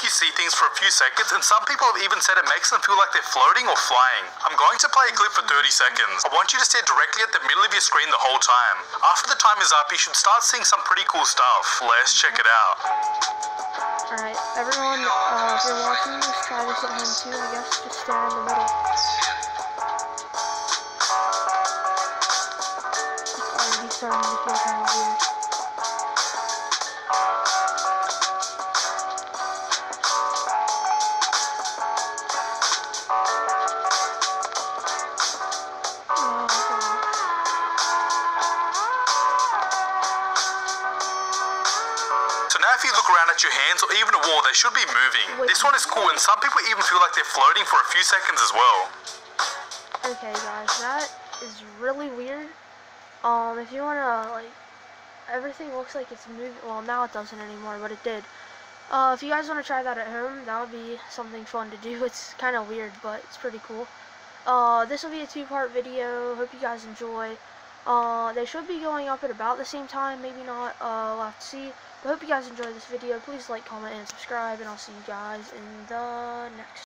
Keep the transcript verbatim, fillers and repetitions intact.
you see things for a few seconds, and some people have even said it makes them feel like they're floating or flying. I'm going to play a clip for thirty seconds. I want you to stare directly at the middle of your screen the whole time. After the time is up, you should start seeing some pretty cool stuff. Let's check it out. Alright, everyone, uh, if you're watching this, try this at home too, I guess. Just stare in the middle. It's already starting to feel kind of weird. So now if you look around at your hands or even a wall, they should be moving. Wait. This one is cool, and some people even feel like they're floating for a few seconds as well. Okay guys, that is really weird. Um, if you wanna, like, everything looks like it's moving, well now it doesn't anymore, but it did. Uh, if you guys wanna try that at home, that would be something fun to do. It's kinda weird, but it's pretty cool. Uh, this will be a two-part video, hope you guys enjoy. Uh, they should be going up at about the same time, maybe not, uh, we'll have to see. But hope you guys enjoyed this video. Please like, comment, and subscribe, and I'll see you guys in the next